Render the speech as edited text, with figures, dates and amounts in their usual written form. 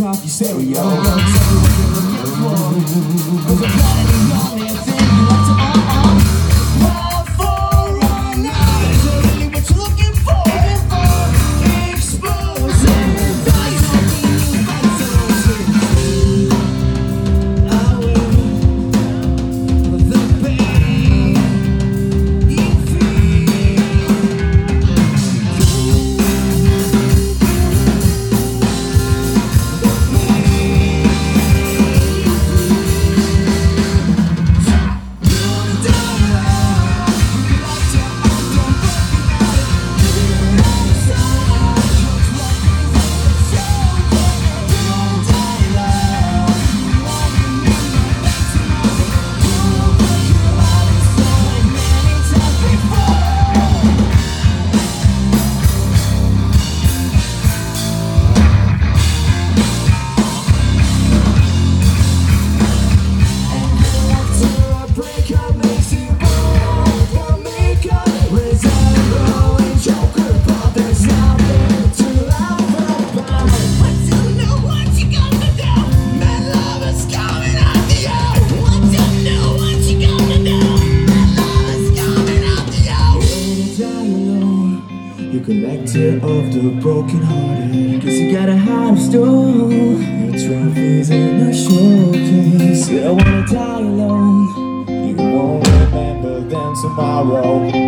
off your stereo. Tell me what you're looking for, 'cause I'm planning the only thing you like to fall for all night. Is it really what you're looking for? Exposing the dice on me, I will the pain you feel. Collector of the broken hearted, 'cause you got a heart of stone. Your trophies in a showcase. You don't wanna die alone. You won't remember them tomorrow.